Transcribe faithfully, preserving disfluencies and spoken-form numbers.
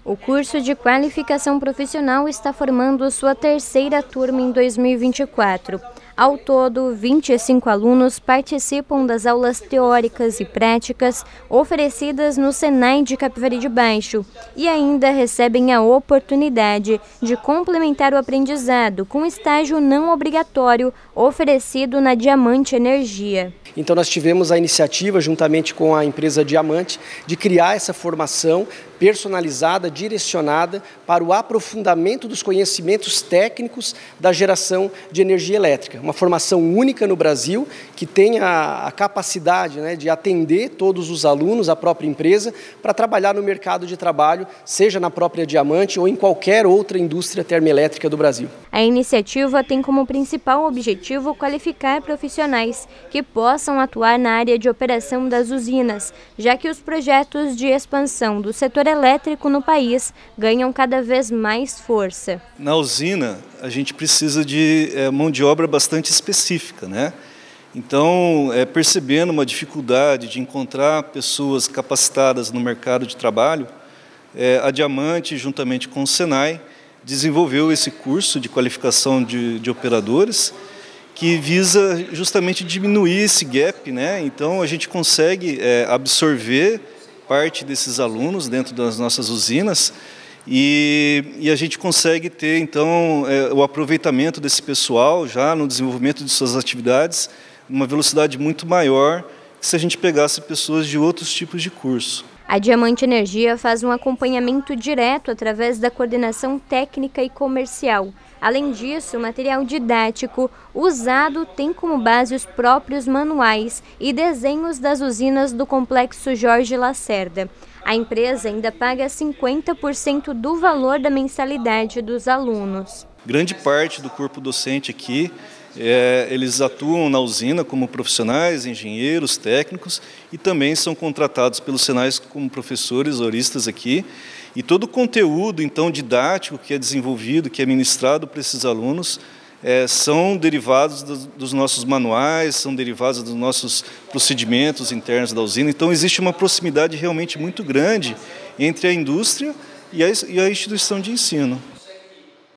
O curso de qualificação profissional está formando sua terceira turma em dois mil e vinte e quatro. Ao todo, vinte e cinco alunos participam das aulas teóricas e práticas oferecidas no Senai de Capivari de Baixo e ainda recebem a oportunidade de complementar o aprendizado com estágio não obrigatório oferecido na Diamante Energia. Então nós tivemos a iniciativa, juntamente com a empresa Diamante, de criar essa formação personalizada, direcionada para o aprofundamento dos conhecimentos técnicos da geração de energia elétrica. Uma formação única no Brasil, que tem a, a capacidade, né, de atender todos os alunos, a própria empresa, para trabalhar no mercado de trabalho, seja na própria Diamante ou em qualquer outra indústria termoelétrica do Brasil. A iniciativa tem como principal objetivo qualificar profissionais que possam atuar na área de operação das usinas, já que os projetos de expansão do setor elétrico no país ganham cada vez mais força. Na usina, a gente precisa de é, mão de obra bastante específica, né? Então, é, percebendo uma dificuldade de encontrar pessoas capacitadas no mercado de trabalho, é, a Diamante, juntamente com o Senai, desenvolveu esse curso de qualificação de, de operadores, que visa justamente diminuir esse gap, né? Então, a gente consegue é, absorver parte desses alunos dentro das nossas usinas e, e a gente consegue ter, então, é, o aproveitamento desse pessoal já no desenvolvimento de suas atividades numa velocidade muito maior que se a gente pegasse pessoas de outros tipos de curso. A Diamante Energia faz um acompanhamento direto através da coordenação técnica e comercial. Além disso, o material didático usado tem como base os próprios manuais e desenhos das usinas do Complexo Jorge Lacerda. A empresa ainda paga cinquenta por cento do valor da mensalidade dos alunos. Grande parte do corpo docente aqui, é, eles atuam na usina como profissionais, engenheiros, técnicos e também são contratados pelos Senai como professores, horistas aqui. E todo o conteúdo, então, didático que é desenvolvido, que é ministrado para esses alunos, é, são derivados dos, dos nossos manuais, são derivados dos nossos procedimentos internos da usina. Então, existe uma proximidade realmente muito grande entre a indústria e a, e a instituição de ensino.